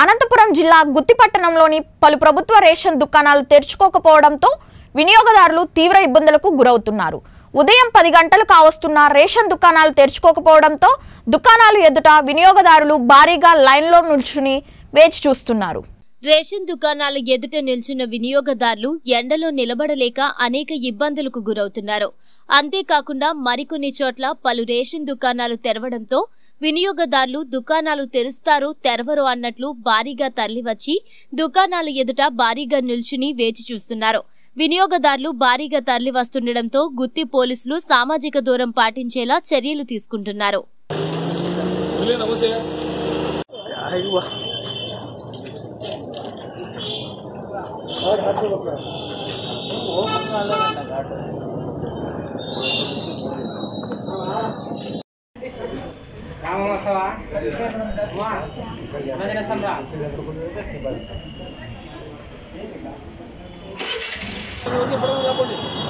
అనంతపురం జిల్లా గుత్తిపట్టణంలోని పలు ప్రభుత్వ రేషన్ దుకాణాలు తెరుచుకోకపోవడంతో వినియోగదారులు తీవ్ర ఇబ్బందులకు గురవుతున్నారు. ఉదయం 10 గంటలు కావస్తున్న రేషన్ దుకాణాలు తెరుచుకోకపోవడంతో దుకాణాలు ఎదుట వినియోగదారులు భారీగా లైన్లో నిల్చుని వేచి చూస్తున్నారు. రేషన్ దుకాణాలు ఎదుట నిల్చున్న వినియోగదారులు ఎండలో నిలబడలేక అనేక ఇబ్బందులకు గురవుతున్నారు. అంతేకాకుండా మరికొన్ని చోట్ల పలు రేషన్ దుకాణాలు తెరవడంతో వినియోగదారులు దుకాణాలు తెరుస్తారు తెరవరు అన్నట్లు భారీగా తరలివచ్చి దుకాణాలు ఎదుట భారీగా నిల్చుని వేచి చూస్తున్నారు. వినియోగదారులు భారీగా తరలి వస్తుండటంతో గుత్తి పోలీసులు సామాజిక దూరం పాటించేలా చర్యలు తీసుకుంటున్నారు. Samra.